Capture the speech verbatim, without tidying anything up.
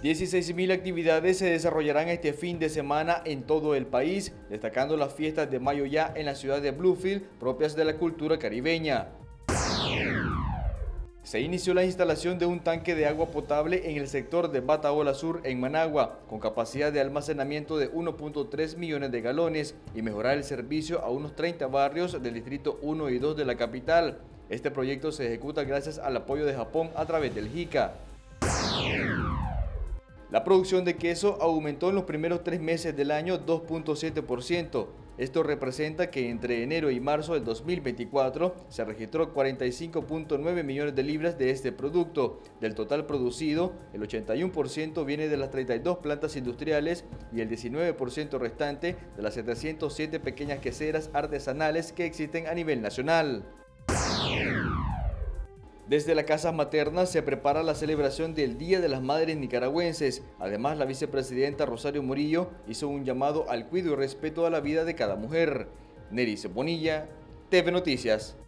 dieciséis mil actividades se desarrollarán este fin de semana en todo el país, destacando las fiestas de Mayuyá en la ciudad de Bluefield, propias de la cultura caribeña. Se inició la instalación de un tanque de agua potable en el sector de Bataola Sur, en Managua, con capacidad de almacenamiento de uno punto tres millones de galones y mejorar el servicio a unos treinta barrios del distrito uno y dos de la capital. Este proyecto se ejecuta gracias al apoyo de Japón a través del JICA. La producción de queso aumentó en los primeros tres meses del año dos punto siete por ciento. Esto representa que entre enero y marzo del dos mil veinticuatro se registró cuarenta y cinco punto nueve millones de libras de este producto. Del total producido, el ochenta y uno por ciento viene de las treinta y dos plantas industriales y el diecinueve por ciento restante de las setecientas siete pequeñas queseras artesanales que existen a nivel nacional. Desde la Casa Materna se prepara la celebración del Día de las Madres Nicaragüenses. Además, la vicepresidenta Rosario Murillo hizo un llamado al cuidado y respeto a la vida de cada mujer. Neris Bonilla, T V Noticias.